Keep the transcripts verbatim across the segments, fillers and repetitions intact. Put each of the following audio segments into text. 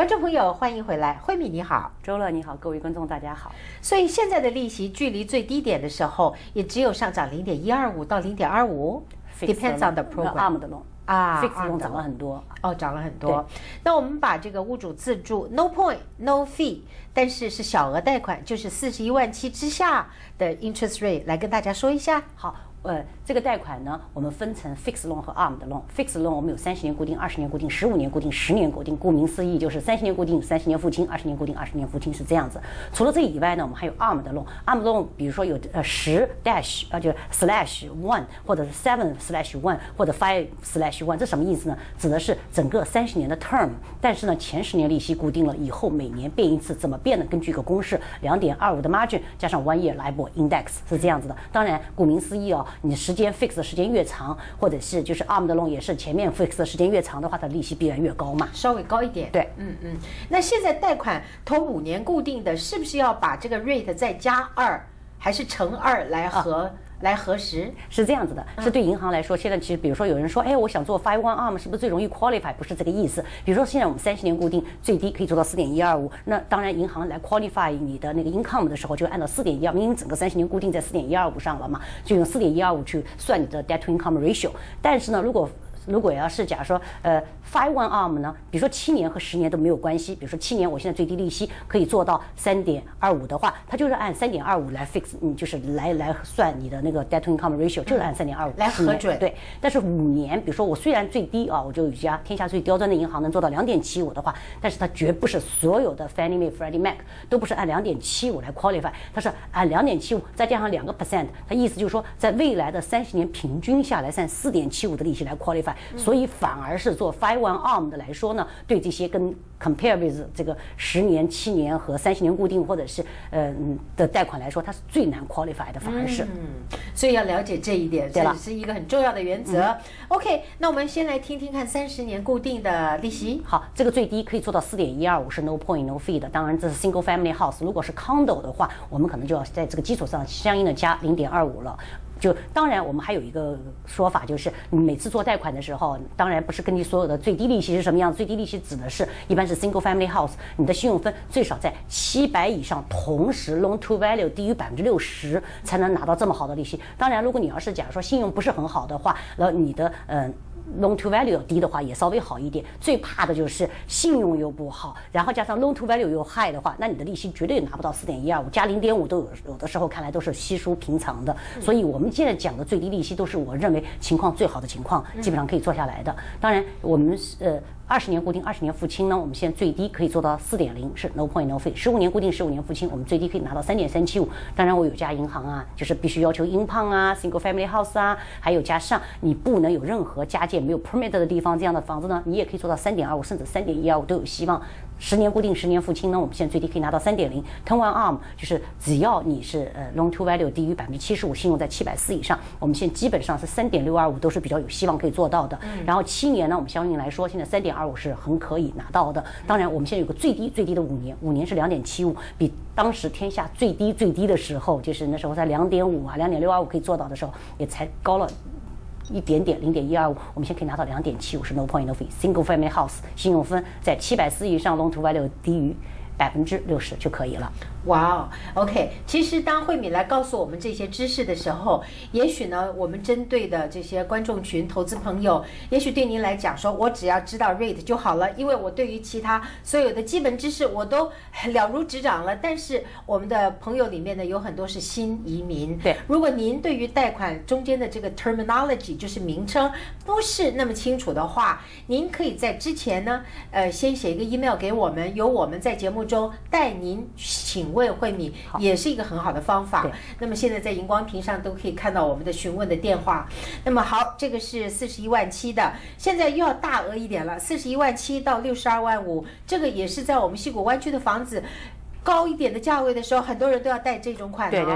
观众朋友，欢迎回来，慧敏你好， 周乐你好，各位观众大家好。 所以现在的利息距离最低点的时候，也只有上涨零点一二五到零点二五 ，depends on the program。 A R M 的 loan 啊 ，fixed loan 涨了很多。 哦，涨了很多。那我们把这个屋主自住 no point no fee， 但是是小额贷款，就是四十一万七之下的 interest rate 来跟大家说一下。 好。呃，这个贷款呢，我们分成 fixed loan 和 A R M 的 loan。fixed loan 我们有三十年固定、二十年固定、十五年固定、十年固定。顾名思义，就是三十年固定、三十年付清；二十年固定、二十年付清是这样子。除了这以外呢，我们还有 A R M 的 loan。A R M loan 比如说有呃十 dash 啊，就 slash one 或者是 seven slash one 或者 five slash one， 这什么意思呢？指的是整个三十年的 term， 但是呢，前十年利息固定了，以后每年变一次，怎么变呢？根据一个公式，两点二五的 margin 加上 one year LIBOR index 是这样子的。当然，顾名思义哦，你时间 fix 的时间越长，或者是就是 A R M 的 loan 也是前面 fix 的时间越长的话，它的利息必然越高嘛， 稍微高一点。 对， 嗯嗯。那现在贷款头五年固定的，是不是要把这个 rate 再加二，还是乘二来核？啊来核实是这样子的，是对银行来说，现在其实比如说有人说，哎，我想做 five one A R M 是不是最容易 qualify？ 不是这个意思。比如说现在我们三十年固定最低可以做到四点一二五，那当然银行来 qualify 你的那个 income 的时候，就按照四点一二，因为整个三十年固定在四点一二五上了嘛，就用四点一二五去算你的 debt to income ratio。但是呢，如果如果要是假如说呃 five one A R M 呢，比如说七年和十年都没有关系，比如说七年我现在最低利息可以做到三点二五的话，它就是按三点二五来 fix， 你就是来来算你的那个 debt to income ratio， 就是按三点二五来核准。 对，但是五年，比如说我虽然最低啊，我就有一家天下最刁钻的银行能做到两点七五的话，但是它绝不是所有的 Fannie Mae、Freddie Mac 都不是按两点七五来 qualify， 它是按两点七五再加上两个 percent， 它意思就是说在未来的三十年平均下来算四点七五的利息来 qualify。所以反而是做 five one A R M 的来说呢，对这些跟 compare with 这个十年、七年和三十年固定或者是呃的贷款来说，它是最难 qualify 的，反而是。 嗯，所以要了解这一点，这是一个很重要的原则。嗯、OK， 那我们先来听听看三十年固定的利息。 好，这个最低可以做到四点一二五，是 no point no fee 的。当然这是 single family house， 如果是 condo 的话，我们可能就要在这个基础上相应的加零点二五了。就当然，我们还有一个说法，就是你每次做贷款的时候，当然不是根据所有的最低利息是什么样，最低利息指的是一般是 single family house， 你的信用分最少在七百以上，同时 loan to value 低于百分之六十才能拿到这么好的利息。当然，如果你要是假如说信用不是很好的话，然后你的嗯。呃loan to value 低的话也稍微好一点，最怕的就是信用又不好，然后加上 loan to value 又 high 的话，那你的利息绝对拿不到四点一二五，加零点五都有，有的时候看来都是稀疏平常的。所以我们现在讲的最低利息都是我认为情况最好的情况，基本上可以做下来的。当然，我们呃。二十年固定，二十年付清呢，我们现在最低可以做到四点零，是 no point no fee。十五年固定，十五年付清，我们最低可以拿到三点三七五。当然，我有家银行啊，就是必须要求英镑啊 ，single family house 啊，还有加上你不能有任何加建没有 permit 的地方，这样的房子呢，你也可以做到三点二五，甚至三点一二五都有希望。十年固定，十年付清呢，我们现在最低可以拿到三点零。ten one A R M 就是只要你是呃 loan to value 低于百分之七十五，信用在七百四以上，我们现在基本上是三点六二五都是比较有希望可以做到的。嗯、然后七年呢，我们相应来说，现在三点二五是很可以拿到的。当然，我们现在有个最低最低的五年，五年是两点七五，比当时天下最低最低的时候，就是那时候在两点五啊，两点六二五可以做到的时候，也才高了。一点点零点一二五，我们现在可以拿到两点七五，是 no point no fee。single family house 信用分在七百四以上 ，loan to value 低于百分之六十就可以了。 哇哦 ，OK。其实当慧敏来告诉我们这些知识的时候，也许呢，我们针对的这些观众群、投资朋友，也许对您来讲说，我只要知道 rate 就好了，因为我对于其他所有的基本知识我都了如指掌了。但是我们的朋友里面呢，有很多是新移民。 对， 如果您对于贷款中间的这个 terminology 就是名称不是那么清楚的话，您可以在之前呢，呃，先写一个 email 给我们，由我们在节目中带您请问慧敏，也是一个很好的方法。那么现在在荧光屏上都可以看到我们的询问的电话。那么好，这个是四十一万七的，现在又要大额一点了，四十一万七到六十二万五，这个也是在我们矽谷湾区的房子高一点的价位的时候，很多人都要贷这种款、哦。 对对对，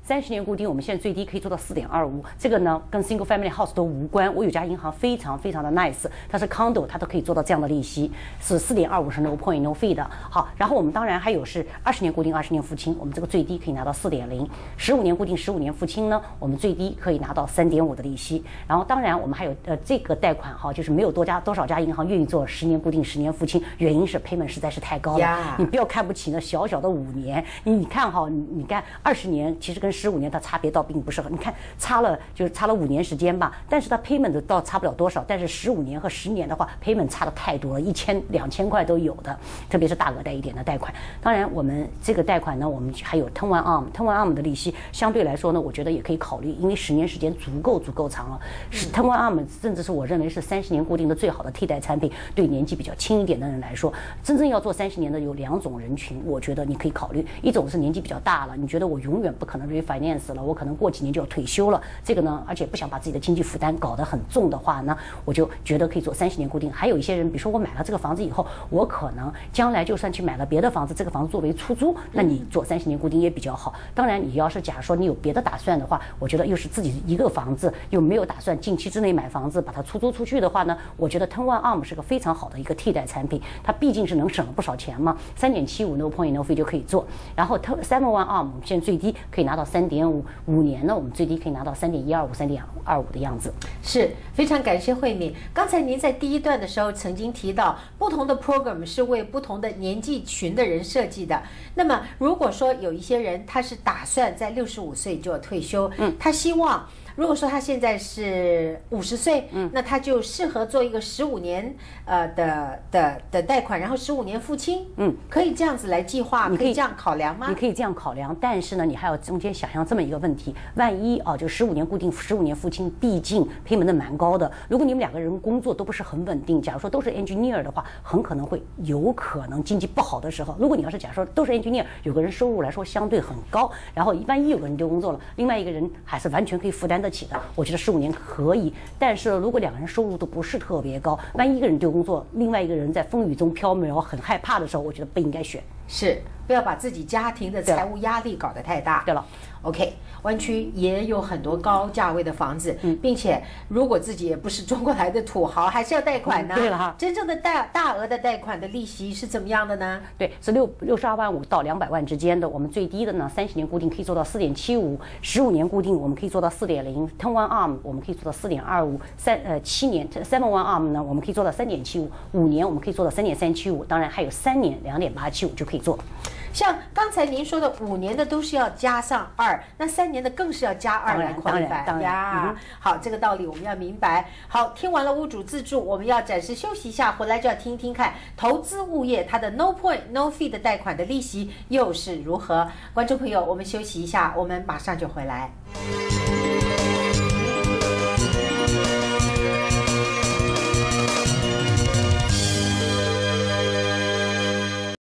三十年固定我们现在最低可以做到四点二五，这个呢跟 single family house 都无关。我有家银行非常非常的 nice， 它是 condo， 它都可以做到这样的利息，是四点二五是 no point no fee 的。好，然后我们当然还有是二十年固定二十年付清，我们这个最低可以拿到四点零，十五年固定十五年付清呢，我们最低可以拿到三点五的利息。然后当然我们还有呃这个贷款哈，就是没有多家多少家银行愿意做十年固定十年付清，原因是 payment 实在是太高了。Yeah. 你不要看不起那小小的五年，你你看哈，你你看二十年其实跟十五年它差别倒并不是很，你看差了就是差了五年时间吧，但是它 payment 倒差不了多少，但是十五年和十年的话 payment 差的太多了，一千两千块都有的，特别是大额贷一点的贷款。当然我们这个贷款呢，我们还有 turn one arm turn one arm 的利息相对来说呢，我觉得也可以考虑，因为十年时间足够足够长了。是 turn one arm 甚至是我认为是三十年固定的最好的替代产品，对年纪比较轻一点的人来说，真正要做三十年的有两种人群，我觉得你可以考虑。一种是年纪比较大了，你觉得我永远不可能 refinance 了，我可能过几年就要退休了，这个呢，而且不想把自己的经济负担搞得很重的话呢，我就觉得可以做三十年固定。还有一些人，比如说我买了这个房子以后，我可能将来就算去买了别的房子，这个房子作为出租，那你做三十年固定也比较好。当然，你要是假如说你有别的打算的话，我觉得又是自己一个房子，又没有打算近期之内买房子把它出租出去的话呢，我觉得 turn one arm 是个非常好的一个替代产品，它毕竟是能省了不少钱嘛，三点七五 no point no fee 就可以做。然后 seven one arm 我们现在最低可以拿到三点五，五年呢我们最低可以拿到三点一二五、三点二五的样子。 是非常感谢慧敏。刚才您在第一段的时候曾经提到，不同的 program 是为不同的年纪群的人设计的。那么如果说有一些人他是打算在六十五岁就要退休，嗯，他希望。如果说他现在是五十岁，嗯，那他就适合做一个十五年呃的的的贷款，然后十五年付清，嗯，可以这样子来计划，可以这样考量吗？ 你可以这样考量，但是呢，你还要中间想象这么一个问题：万一啊，就十五年固定，十五年付清，毕竟 payment 蛮高的。如果你们两个人工作都不是很稳定，假如说都是 engineer 的话，很可能会有可能经济不好的时候，如果你要是假如说都是 engineer， 有个人收入来说相对很高，然后万一有个人丢工作了，另外一个人还是完全可以负担得起的，我觉得十五年可以。但是如果两个人收入都不是特别高，万一一个人丢工作，另外一个人在风雨中飘渺很害怕的时候，我觉得不应该选。 是，不要把自己家庭的财务压力搞得太大。 对了 ，OK， 湾区也有很多高价位的房子，嗯，并且如果自己也不是中国来的土豪，还是要贷款呢。 嗯、对了哈， 真正的大大额的贷款的利息是怎么样的呢？ 对，是六六十二万五到两百万之间的。我们最低的呢，三十年固定可以做到四点七五，十五年固定我们可以做到四点零 ，turn one arm 我们可以做到四点二五，三呃七年 seven one arm 呢，我们可以做到三点七五，五年我们可以做到三点三七五，当然还有三年两点八七五就可以做。 像刚才您说的五年的都是要加上二，那三年的更是要加二来宽板呀。好，这个道理我们要明白。好，听完了屋主自住，我们要暂时休息一下，回来就要听听看投资物业它的 no point no fee 的贷款的利息又是如何。观众朋友，我们休息一下，我们马上就回来。